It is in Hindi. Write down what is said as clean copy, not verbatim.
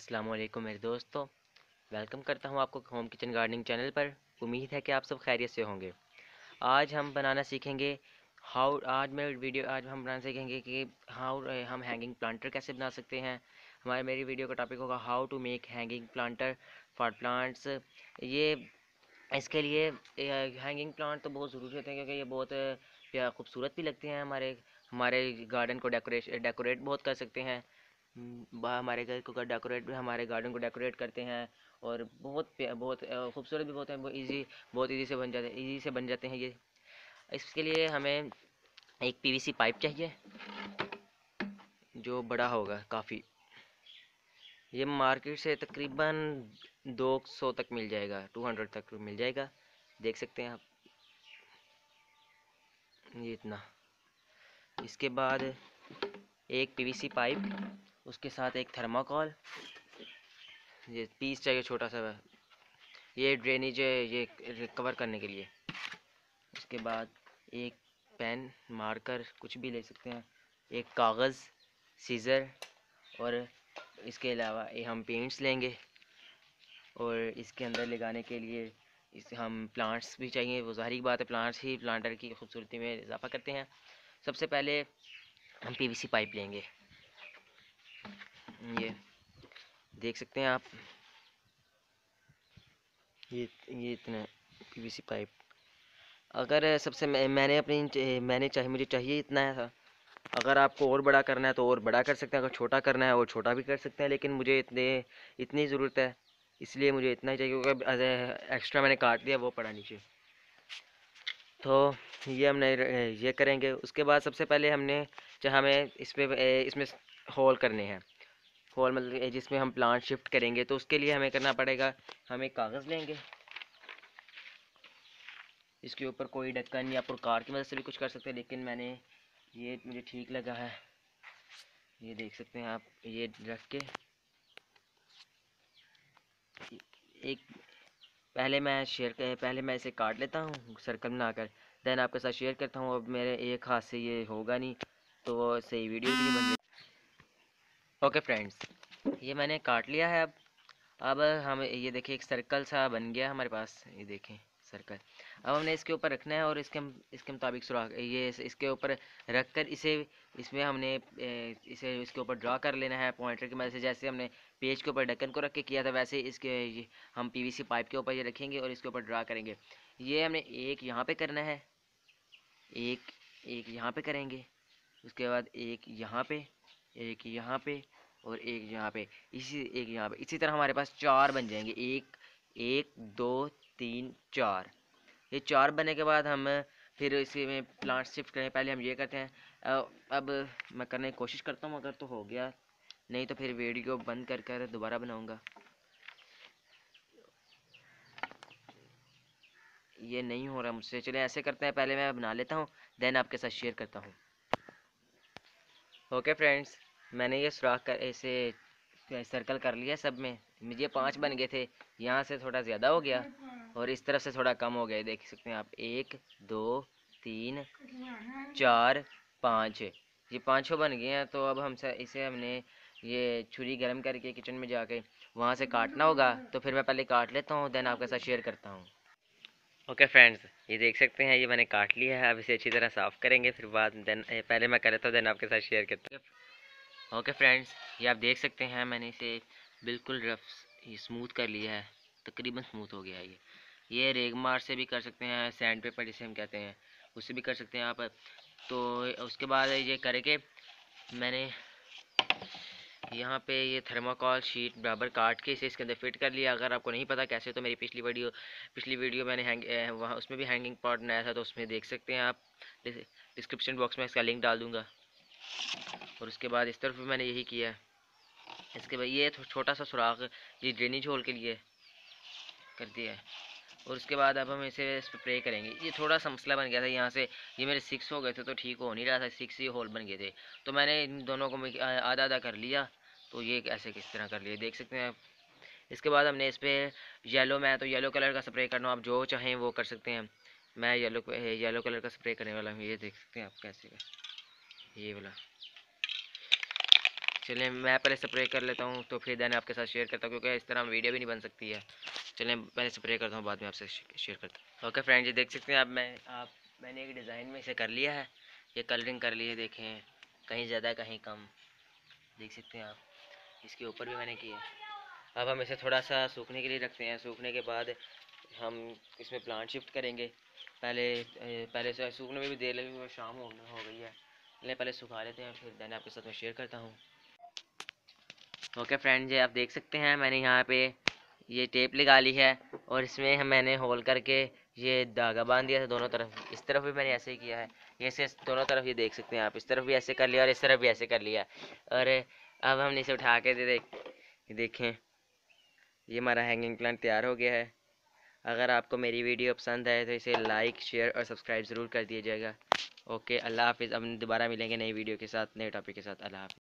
अस्सलाम वालेकुम मेरे दोस्तों, वेलकम करता हूँ आपको होम किचन गार्डनिंग चैनल पर। उम्मीद है कि आप सब खैरियत से होंगे। आज हम बनाना सीखेंगे आज हम बनाना सीखेंगे कि हाउ हम हैंगिंग प्लांटर कैसे बना सकते हैं। मेरी वीडियो का टॉपिक होगा how to make hanging planter for plants. ये इसके लिए हैंगिंग प्लांट तो बहुत ज़रूरी होते हैं, क्योंकि ये बहुत खूबसूरत भी लगते हैं। हमारे हमारे गार्डन को डेकोरेट बहुत कर सकते हैं। हमारे घर को डेकोरेट हमारे गार्डन को डेकोरेट करते हैं, और बहुत खूबसूरत भी बहुत है। बहुत इजी से बन जाते हैं ये। इसके लिए हमें एक पीवीसी पाइप चाहिए जो बड़ा होगा काफ़ी। ये मार्केट से तकरीबन 200 तक मिल जाएगा, 200 तक मिल जाएगा। देख सकते हैं आप, ये इतना। इसके बाद एक पीवीसी पाइप, उसके साथ एक थर्माकोल, ये पीस चाहिए छोटा सा, ये ड्रेनेज है, ये कवर करने के लिए। उसके बाद एक पेन, मार्कर, कुछ भी ले सकते हैं, एक कागज़, सीज़र, और इसके अलावा हम पेंट्स लेंगे। और इसके अंदर लगाने के लिए इस हम प्लांट्स भी चाहिए। वो ज़ाहिर बात है, प्लांट्स ही प्लांटर की खूबसूरती में इजाफा करते हैं। सबसे पहले हम पीवीसी पाइप लेंगे। ये देख सकते हैं आप, ये इतना पीवीसी पाइप। अगर सबसे मुझे चाहिए इतना था। अगर आपको और बड़ा करना है तो और बड़ा कर सकते हैं, अगर छोटा करना है और छोटा भी कर सकते हैं, लेकिन मुझे इतनी ज़रूरत है, इसलिए मुझे इतना ही चाहिए, क्योंकि एक्स्ट्रा मैंने काट दिया, वो पड़ा नीचे। तो ये हमने ये करेंगे। उसके बाद सबसे पहले हमें इसमें होल करने हैं। होल मतलब जिसमें हम प्लांट शिफ्ट करेंगे, तो उसके लिए हमें करना पड़ेगा, हम एक कागज़ लेंगे, इसके ऊपर कोई ढक्कन या पुरकार की मदद से भी कुछ कर सकते हैं, लेकिन मुझे ठीक लगा है। ये देख सकते हैं आप, ये रख के एक पहले मैं इसे काट लेता हूँ सर्कल बनाकर, देन आपके साथ शेयर करता हूँ। अब मेरे एक हाथ से ये होगा नहीं, तो वो सही वीडियो भी नहीं बन रही। ओके फ्रेंड्स, ये मैंने काट लिया है। अब हम ये देखिए, एक सर्कल सा बन गया हमारे पास, ये देखें सर्कल। अब हमने इसके ऊपर रखना है, और इसके मुताबिक सुराख इसके ऊपर रख कर इसमें हमने इसे इसके ऊपर ड्रा कर लेना है पॉइंटर की मदद से। जैसे हमने पेज के ऊपर ढक्कन को रख के किया था, वैसे हम पीवीसी पाइप के ऊपर ये रखेंगे और इसके ऊपर ड्रा करेंगे। ये हमने एक यहाँ पे करना है, एक एक यहाँ पे करेंगे, उसके बाद एक यहाँ पे, एक यहाँ पे, और एक यहाँ पे, एक यहाँ पे। इसी तरह हमारे पास चार बन जाएंगे, एक एक दो तीन चार। ये चार बनने के बाद हम फिर इसी में प्लांट शिफ्ट करें। पहले हम ये करते हैं। अब मैं करने की कोशिश करता हूँ, अगर तो हो गया, नहीं तो फिर वीडियो बंद कर दोबारा बनाऊंगा। ये नहीं हो रहा मुझसे, चलिए ऐसे करते हैं, पहले मैं बना लेता हूँ, देन आपके साथ शेयर करता हूँ। ओके फ्रेंड्स, मैंने ये सुराख कर ऐसे सर्कल कर लिया सब में। मुझे 5 बन गए थे, यहाँ से थोड़ा ज़्यादा हो गया और इस तरफ से थोड़ा कम हो गया। देख सकते हैं आप, 1 2 3 4 5, ये 5 बन गए हैं। तो अब इसे हमने ये छुरी गर्म करके किचन में जाके वहाँ से काटना होगा। तो फिर मैं पहले काट लेता हूँ, देन आपके साथ शेयर करता हूँ। ओके फ्रेंड्स, ये देख सकते हैं, ये मैंने काट लिया है। अब इसे अच्छी तरह साफ़ करेंगे, फिर पहले मैं कर लेता हूँ, देन आपके साथ शेयर करता हूँ। ओके फ्रेंड्स, ये आप देख सकते हैं, मैंने इसे बिल्कुल ये स्मूथ कर लिया है, तकरीबन स्मूथ हो गया है। ये रेगमार से भी कर सकते हैं, सैंड पेपर जिसे हम कहते हैं, उससे भी कर सकते हैं आप। तो उसके बाद ये करके मैंने यहाँ पे ये थर्माकोल शीट बराबर काट के इसे इसके अंदर फिट कर लिया। अगर आपको नहीं पता कैसे, तो मेरी पिछली वीडियो मैंने वहाँ उसमें भी हैंगिंग पॉट बनाया था, तो उसमें देख सकते हैं आप। डिस्क्रिप्शन बॉक्स में इसका लिंक डाल दूँगा। और उसके बाद इस तरफ भी मैंने यही किया है। इसके बाद ये छोटा सा सुराख ये ड्रेनेज होल के लिए कर दिया है। और उसके बाद अब हम इसे स्प्रे करेंगे। ये थोड़ा सा मसला बन गया था, यहाँ से ये मेरे 6 हो गए थे, तो ठीक हो नहीं रहा था, 6 ही होल बन गए थे। तो मैंने इन दोनों को आधा आधा कर लिया, तो ये ऐसे किस तरह कर लिया, देख सकते हैं आप। इसके बाद हमने इस पर मैं तो येलो कलर का स्प्रे करना हूँ, आप जो चाहें वो कर सकते हैं। मैं येलो कलर का स्प्रे करने वाला हूँ, ये देख सकते हैं आप कैसे का, ये वाला। चलिए मैं पहले स्प्रे कर लेता हूँ, तो फिर देन आपके साथ शेयर करता हूँ, क्योंकि इस तरह वीडियो भी नहीं बन सकती है। चलिए पहले स्प्रे करता हूँ, बाद में आपसे शेयर करता हूँ। ओके फ्रेंड जी, देख सकते हैं मैंने एक डिज़ाइन में इसे कर लिया है, ये कलरिंग कर ली है, देखें कहीं ज़्यादा कहीं कम, देख सकते हैं आप। इसके ऊपर भी मैंने किया। अब हम इसे थोड़ा सा सूखने के लिए रखते हैं। सूखने के बाद हम इसमें प्लांट शिफ्ट करेंगे। पहले से सूखने में भी देर लगी, शाम हो गई है। पहले सुखा लेते हैं, फिर देन आपके साथ में शेयर करता हूँ। ओके फ्रेंड जी, आप देख सकते हैं मैंने यहाँ पे ये टेप लगा ली है, और इसमें मैंने होल करके ये धागा बांध दिया था दोनों तरफ। इस तरफ भी मैंने ऐसे ही किया है, ये से दोनों तरफ, ये देख सकते हैं आप। इस तरफ भी ऐसे कर लिया और इस तरफ भी ऐसे कर लिया। और अब हमने इसे उठा के देखें, ये हमारा हैंगिंग प्लांट तैयार हो गया है। अगर आपको मेरी वीडियो पसंद आए तो इसे लाइक, शेयर और सब्सक्राइब ज़रूर कर दीजिएगा। ओके, अल्लाह हाफिज़। अब दोबारा मिलेंगे नई वीडियो के साथ, नए टॉपिक के साथ। अल्लाह हाफिज़।